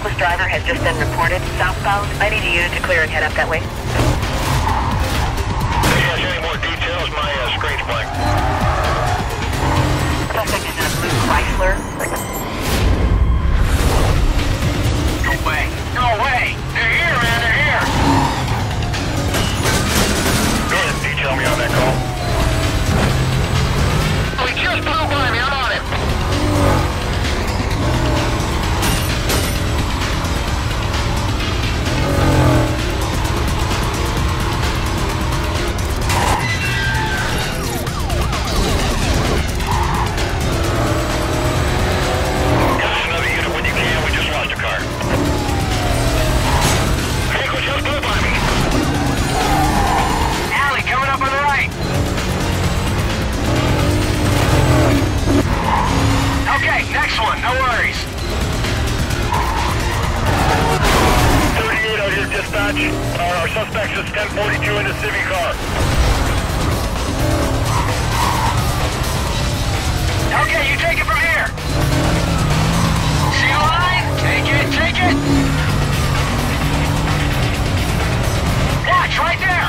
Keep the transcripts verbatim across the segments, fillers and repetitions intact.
reckless driver has just been reported southbound. I need a unit to clear and head up that way. If you have any more details, my uh, screen's blank. Suspect is in a blue Chrysler. No way. No way. They're here, man. They're here. Go ahead and detail me on that call. We just blew by me. I'm on it. Next one, no worries. thirty-eight out here, dispatch. Our, our suspect's is ten forty-two in the Civic car. Okay, you take it from here. See the line? Take it, take it. Watch, right there.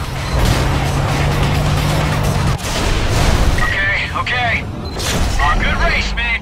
Okay, okay. Uh, good race, man.